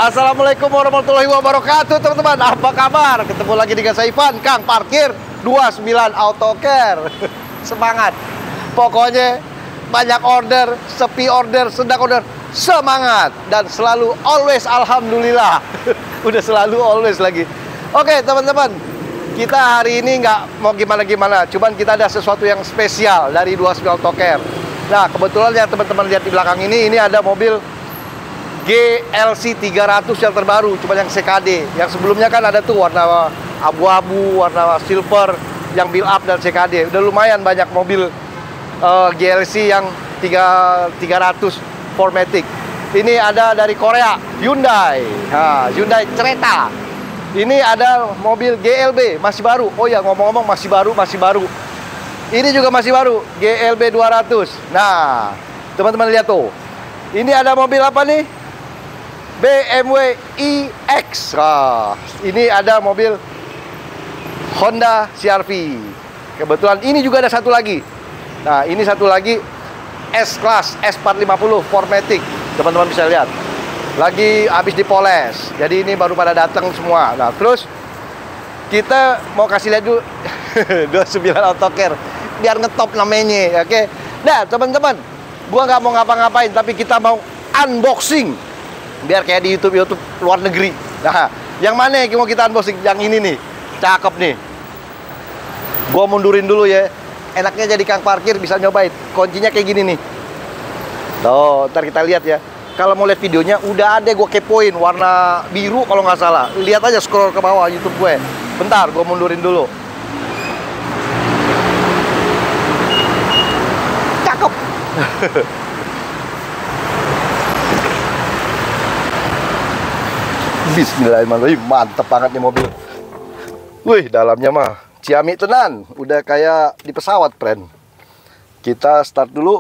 Assalamualaikum warahmatullahi wabarakatuh, teman-teman. Apa kabar? Ketemu lagi dengan saya Ivan, Kang Parkir 29 Autocare. Semangat. Pokoknya banyak order, sepi order, sedang order, semangat dan selalu always alhamdulillah. Udah selalu always lagi. Oke, teman-teman. Kita hari ini nggak mau gimana-gimana, cuman kita ada sesuatu yang spesial dari 29 Autocare. Nah, kebetulan yang teman-teman lihat di belakang ini ada mobil GLC 300 yang terbaru, cuma yang CKD. Yang sebelumnya kan ada tuh warna abu-abu, warna silver, yang build up dan CKD. Udah lumayan banyak mobil GLC yang 300 4MATIC. Ini ada dari Korea, Hyundai. Nah, Hyundai Creta. Ini ada mobil GLB, masih baru. Oh ya, ngomong-ngomong masih baru. Ini juga masih baru, GLB 200. Nah, teman-teman lihat tuh. Ini ada mobil apa nih? BMW iX. Nah, ini ada mobil Honda CR-V. Kebetulan ini juga ada satu lagi. Nah, ini satu lagi S-Class S450 4MATIC. Teman-teman bisa lihat. Lagi habis dipoles. Jadi ini baru pada datang semua. Nah, terus kita mau kasih lihat dulu 29 Autocare biar ngetop namanya, oke? Nah, teman-teman, gua nggak mau ngapa-ngapain, tapi kita mau unboxing biar kayak di YouTube luar negeri. Nah, yang mana yang mau kita unboxing? Yang ini nih, cakep nih. Gua mundurin dulu ya. Enaknya jadi Kang Parkir bisa nyobain. Kuncinya kayak gini nih. Tuh, ntar kita lihat ya. Kalau mau lihat videonya, udah ada gue kepoin warna biru kalau nggak salah. Lihat aja, scroll ke bawah YouTube gue. Bentar, gue mundurin dulu. Cakep. Bismillahirrahmanirrahim, mantep banget nih mobil. Wih, dalamnya mah ciamik tenan, udah kayak di pesawat, friend. Kita start dulu.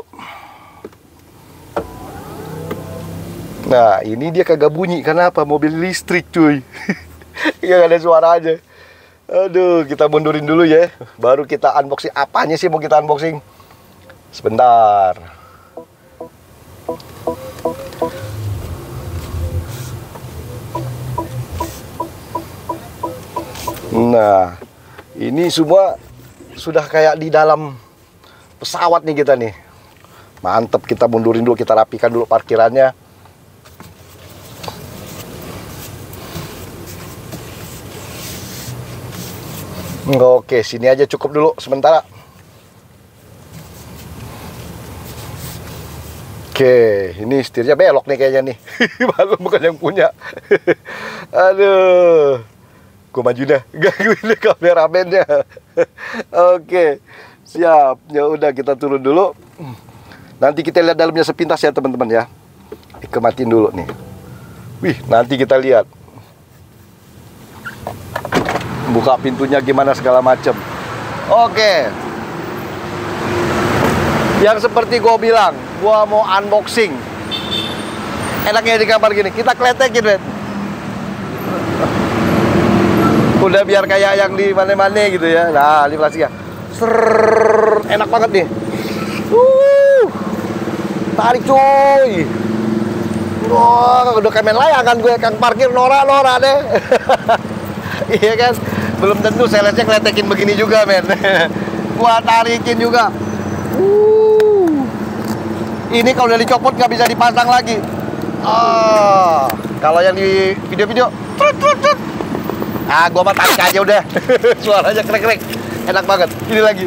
Nah, ini dia kagak bunyi, karena apa? Mobil listrik, cuy. Gak ada suara aja. Aduh, kita mundurin dulu ya. Baru kita unboxing. Apanya sih mau kita unboxing? Sebentar. Nah, ini semua sudah kayak di dalam pesawat nih kita nih. Mantep, kita mundurin dulu, kita rapikan dulu parkirannya. Oke, sini aja cukup dulu sementara. Oke, ini setirnya belok nih kayaknya nih. Malu bukan yang punya. Aduh. Gue maju dah, gangguin kameramennya. Oke, siap. Ya udah, kita turun dulu. Nanti kita lihat dalamnya sepintas ya teman-teman ya. Kematiin dulu nih. Wih, nanti kita lihat. Buka pintunya gimana segala macem. Oke. Yang seperti gue bilang, gue mau unboxing. Enaknya di kamar gini, kita kletekin, Ben. Udah biar kayak yang di mana-mana gitu ya. Nah, ini plastiknya. Enak banget nih. Tarik cuy. Wah, udah kayak main layangan gue, Kang Parkir Nora deh. Iya kan? Belum tentu salesnya kletekin begini juga, men. Gua tarikin juga. Ini kalau udah dicopot nggak bisa dipasang lagi. Kalau yang di video-video gua mah tarik aja udah. Suaranya krek-krek. Enak banget. Ini lagi.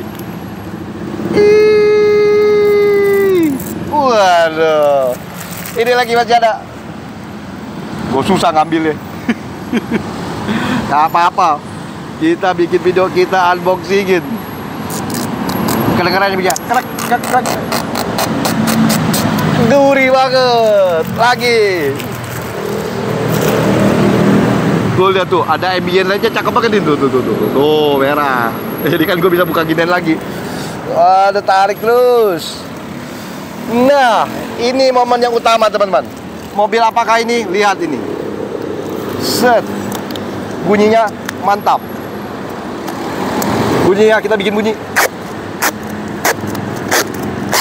Waduh. Ini lagi masih ada. Gua susah ngambilnya. Gak apa-apa. Kita bikin video, kita unboxingin. Kedengerannya bisa. Krek. Gurih banget. Lagi. Tuh lihat tuh, ada ambient lainnya cakep banget tuh. Tuh, merah. Jadi kan gue bisa buka ginian lagi. Waduh, tarik terus. Nah, ini momen yang utama teman-teman. Mobil apakah ini? Lihat ini. Set. Bunyinya mantap. Bunyinya kita bikin bunyi.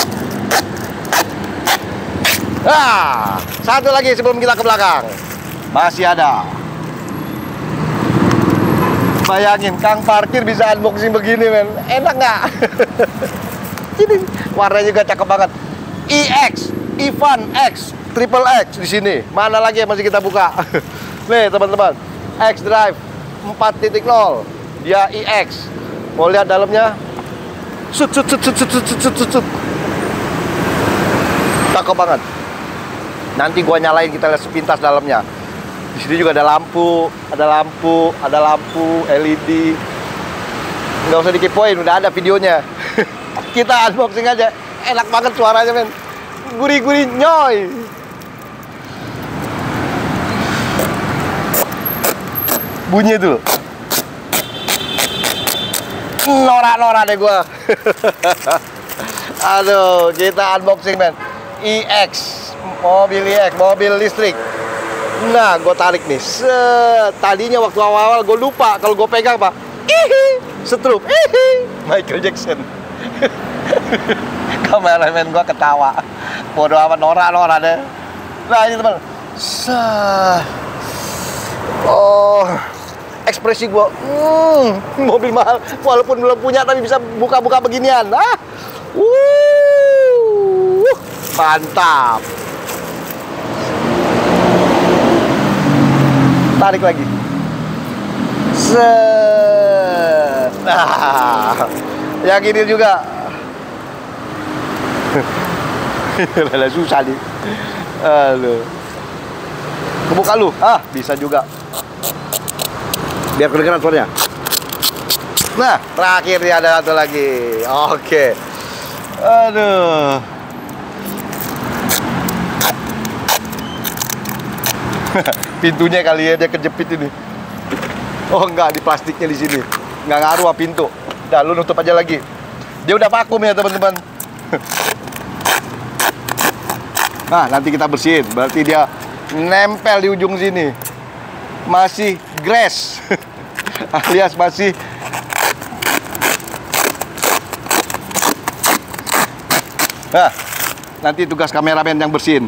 Nah, satu lagi sebelum kita ke belakang. Masih ada. Bayangin, Kang parkir bisa unboxing begini, men. Enak nggak? Ini warnanya juga cakep banget. EX, Ivan X, Triple X di sini. Mana lagi yang masih kita buka? Nih, teman-teman. X Drive 4.0. Dia EX. Mau lihat dalamnya? Sut. Cakep banget. Nanti gua nyalain, kita lihat sepintas dalamnya. Di sini juga ada lampu LED. Nggak usah dikepoin, udah ada videonya. Kita unboxing aja. Enak banget suaranya, men. Gurih-gurih nyoy. Bunyi itu. Norak-norak deh gua. Aduh, kita unboxing, men. EX, mobil EX, mobil listrik. Nah, gue tarik nih. Tadinya waktu awal-awal gue lupa kalau gue pegang apa. Setrup. Michael Jackson. Kameramen gue ketawa. Bodoh amat, norak deh. Nah, ini teman. Oh, ekspresi gue. Mobil mahal. Walaupun belum punya tapi bisa buka-buka beginian. Mantap. Tarik lagi. Nah, yang ini juga. Rada susah nih. Aduh. Kebuka lu. Bisa juga. Biar kedengeran suaranya. Nah, terakhir nih ada satu lagi. Oke. Aduh. Pintunya kali ya dia kejepit ini. Oh enggak, di plastiknya di sini. Nggak ngaruh pintu. Udah, lu nutup aja lagi. Dia udah vakum ya, teman-teman. Nah, nanti kita bersihin. Berarti dia nempel di ujung sini. Masih grass. Alias masih nanti tugas kameramen yang bersihin.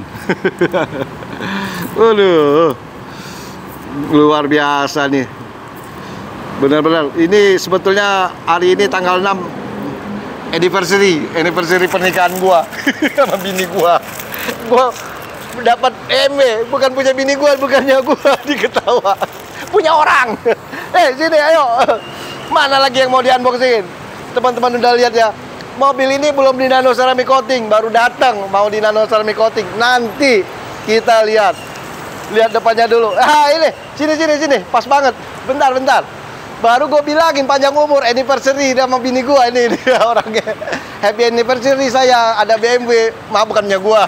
Waduh, luar biasa nih. Benar-benar. Ini sebetulnya hari ini tanggal 6 anniversary pernikahan gua sama bini gua. Gua dapat MW, bukan punya bini gua, bukannya gua diketawa. Punya orang. Sini ayo. Mana lagi yang mau di-unboxing? Teman-teman udah lihat ya. Mobil ini belum di nano ceramic coating, baru datang mau di nano ceramic coating. Nanti kita lihat. Lihat depannya dulu. Ini, sini, pas banget. Bentar. Baru gue bilangin panjang umur, anniversary sama bini gue ini dia orangnya. Happy anniversary saya, ada BMW, maaf bukannya gue.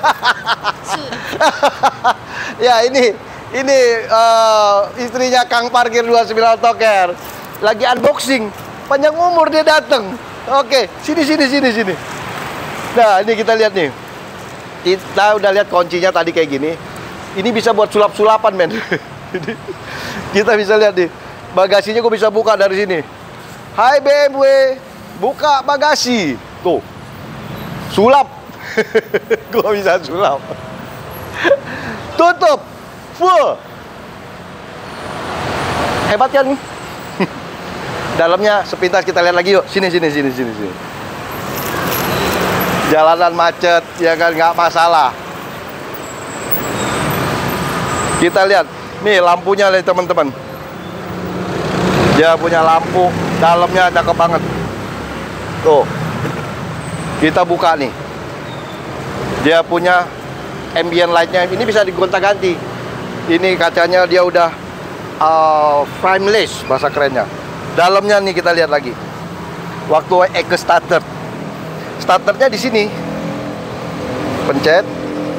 Ya ini istrinya Kang Parkir 29 AutoCare. Lagi unboxing, panjang umur dia datang. Oke, sini. Nah, ini kita lihat nih. Kita udah lihat kuncinya tadi kayak gini. Ini bisa buat sulap-sulapan, men. Jadi, kita bisa lihat nih. Bagasinya gue bisa buka dari sini. Hai BMW, buka bagasi. Tuh. Sulap. Gue bisa sulap. Tutup. Full. Hebat kan? Dalamnya sepintas kita lihat lagi yuk. Sini. Jalanan macet, ya kan, nggak masalah. Kita lihat, nih lampunya nih teman-teman. Dia punya lampu, dalamnya cakep banget. Tuh, kita buka nih. Dia punya ambient lightnya, ini bisa digonta-ganti. Ini kacanya dia udah frameless, bahasa kerennya. Dalamnya nih kita lihat lagi. Waktu ke starter, starternya di sini. Pencet.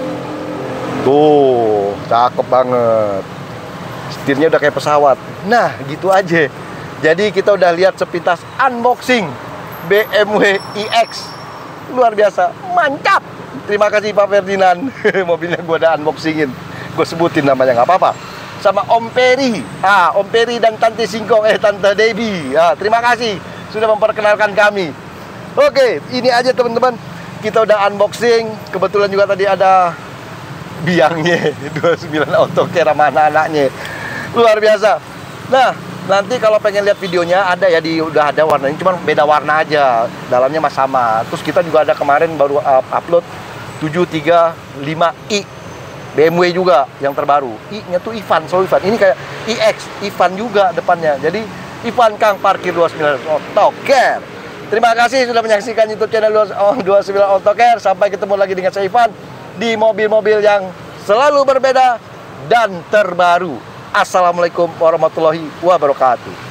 Tuh, cakep banget. Setirnya udah kayak pesawat. Nah, gitu aja. Jadi kita udah lihat sepintas unboxing BMW iX. Luar biasa, mantap. Terima kasih Pak Ferdinand. Mobilnya gue udah unboxingin. Gue sebutin namanya, nggak apa-apa. Sama Om Peri. Om Peri dan Tante Singkong, Tante Debbie. Terima kasih sudah memperkenalkan kami. Oke, ini aja teman-teman. Kita udah unboxing. Kebetulan juga tadi ada biangnya 29 AutoCare sama anak-anaknya. Luar biasa. Nah, nanti kalau pengen lihat videonya ada ya, udah ada warnanya, cuman beda warna aja. Dalamnya masih sama. Terus kita juga ada kemarin baru upload 735i BMW juga yang terbaru. I-nya tuh Ivan, selalu Ivan. Ini kayak iX, Ivan juga depannya. Jadi Ivan Kang Parkir 29 AutoCare. Terima kasih sudah menyaksikan YouTube channel 29 AutoCare. Sampai ketemu lagi dengan saya Ivan di mobil-mobil yang selalu berbeda dan terbaru. Assalamualaikum warahmatullahi wabarakatuh.